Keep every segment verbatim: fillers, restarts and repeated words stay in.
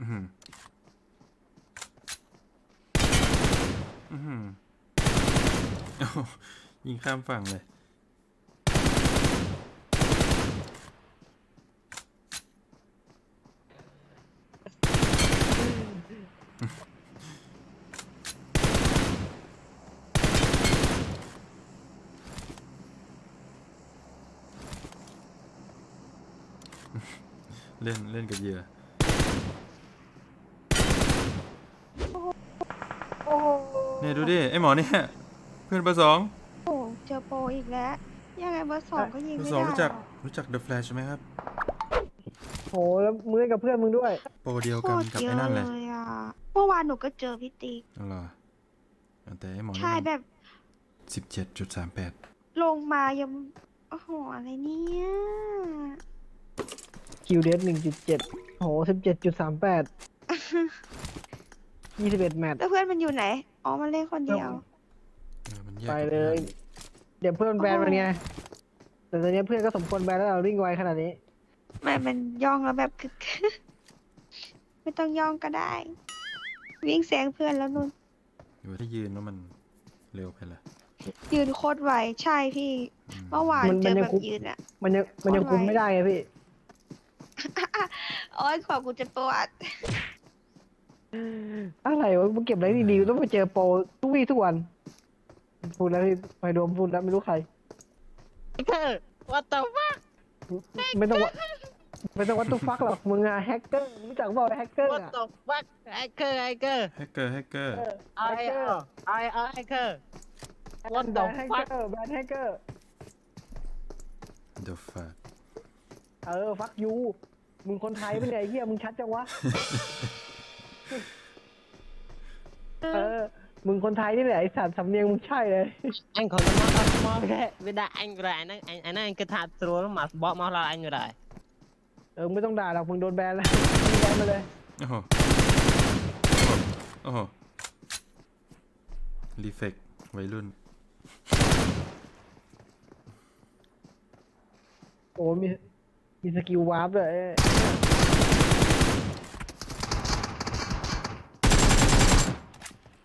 อืมอืมยิงข้ามฝั่งเลยเล่นเล่นกับเหยื่อเนี่ยดูดิไอหมอเนี่ยเพื่อนเบอร์สองโอ้เจอโปรอีกแล้วยังไงเบอร์สองก็ยิงเบอร์ไม่ได้สองรู้จักหรอกรู้จักเดอะแฟลชไหมครับโหแล้วมึงเล่นกับเพื่อนมึงด้วยโปรเดียวโคกันตรกับเยอะเลไอ้นั่นเลยยอ่ะเมื่อวานหนูก็เจอพี่ติ๊กอ๋อเหรอแต่ไอหมอนี่ใช่มันแบบสิบเจ็ดจุดสามแปดลงมายังโอ้โหอะไรเนี่ยคิวเดสหนึ่งจุดเจ็ดโหสิบเจ็ดจุดสามแปดยี่สิบเอ็ดแมตช์แล้วเพื่อนมันอยู่ไหนอ๋อมันเล่นคนเดียวมันแยกไปกับเลเพื่อนยเดี๋ยวเพื่อนแบนมันไงแต่ตอนนี้เพื่อนก็สมควรแบนแล้วเราวิ่งไวขนาดนี้ไม่มันย่องแล้วแบบคึกไม่ต้องย่องก็ได้วิ่งแซงเพื่อนแล้วนุ่นอยู่ที่ยืนแล้วมันเร็วไปละยืนโคตรไวใช่พี่เมื่อวานเจอแบบยืนอ่ะมันยังมันยังคุมไม่ได้ไงพี่โอ้ยขอกูจะปวดอะไรวะมึงเก็บอะไรดีๆต้องไปเจอโปรทุกวี่ทุกวันพูดแล้วพี่ไปโดนพูดแล้วไม่รู้ใครเธอ what the fuck ไม่ต้องไม่ต้องวัตถุฟักหรอกมึงอะแฮกเกอร์รู้จักบอกแฮกเกอร์ what อะ the fuck hacker hacker แฮกเกอร์แฮกเกอร์ I I I hacker what แบ the นแฮก fuck เกอร์แบนแฮกเกอร์ The fuck เออฟักยูมึงคนไทยเป็นไงเฮียมึงชัดจังวะเออมึงคนไทยนี่แหละไอสัตว์สำเนียงมึงใช่เลย anh còn nó mong anh mong thế vì đã anh rồi anh anh anh anh cứ thạt rồi nó mà bỏ máu là anh rồi đấy เออไม่ต้องด่าหรอกมึงโดนแบนแล้วมึงแบนมาเลยโอ้โหโอ้โหรีเฟกวัยรุ่นโอ้มีมีสกิลวาร์ปด้วย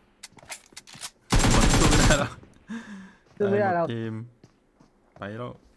หมดสู้ไม่ได้แล้วสู้ไม่ได้แล้วเกมไปแล้ว